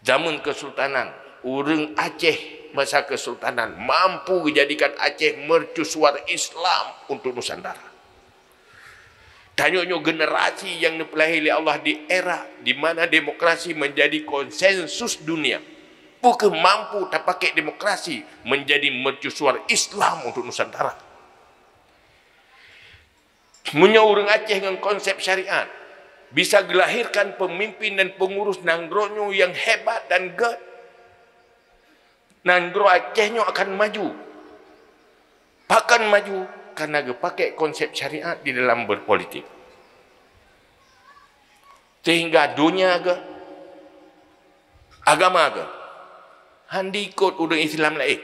Zaman Kesultanan, urang Aceh masa Kesultanan mampu menjadikan Aceh mercusuar Islam untuk Nusantara. Tanyanya generasi yang dipelahir oleh Allah di era di mana demokrasi menjadi konsensus dunia. Bukan mampu tak pakai demokrasi menjadi mercusuar Islam untuk Nusantara. Punya orang Aceh dengan konsep syariat bisa dilahirkan pemimpin dan pengurus Nanggronyo yang hebat dan ged. Nanggro Acehnya akan maju. Bahkan maju karena dia pakai konsep syariat di dalam berpolitik. Sehingga dunia ke agama ke handi ikut urang Islam lain.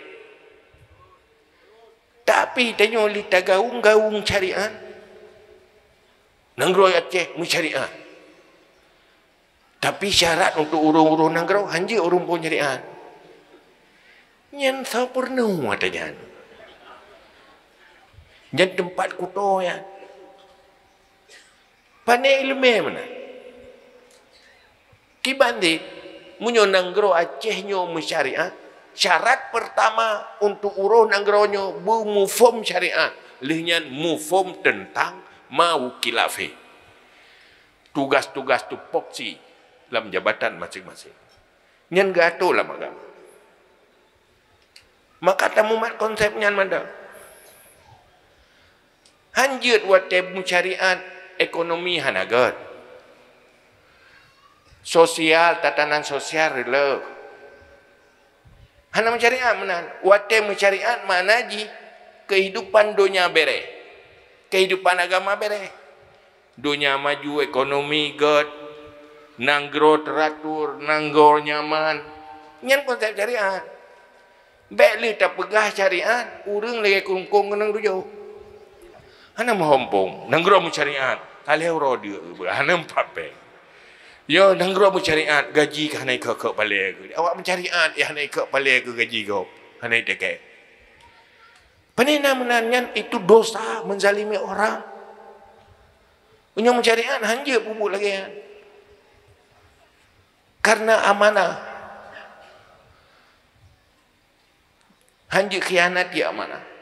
Tapi tanya li tagaung-gaung syariat. Nanggro Aceh syariat. Tapi syarat untuk urang-urang Nanggro hanji urang pun syariat. Nyan sempurna adanya. Nyan tempat kuto ya. Pandai ilmu mana? Kibandi munyo Nanggro Acehnya syariat. Syarat pertama untuk urang Nanggronyo mufum syariat. Lihnya mufum tentang mau kilafe. Tugas-tugas tupoksi dalam jabatan masing-masing. Nyan gato lah agama. Maka tamu mat konsepnya mana? Hanjut watem syariat ekonomi hanagat. Sosial, tatanan sosial rela. Hana syariat mana? Watem syariat mana ji? Kehidupan dunia bere. Kehidupan agama bere. Dunia maju, ekonomi god. Nanggro teratur, nanggro nyaman. Nyan konsep syariat. Baik li tak pegah syariat, urang lagi kungkung nang dujo. Hana mahompong, nanggro syariat, kalih radio, hana pape. Yo nanggro syariat, gaji ka naik ke balik. Awak mencariat ya naik ke balik ke gaji kau, hana deke. Panina menanyan itu dosa menzalimi orang. Punya mencariat hanja bubuk lagi. Karena amanah. Hanji khianat dia amanah.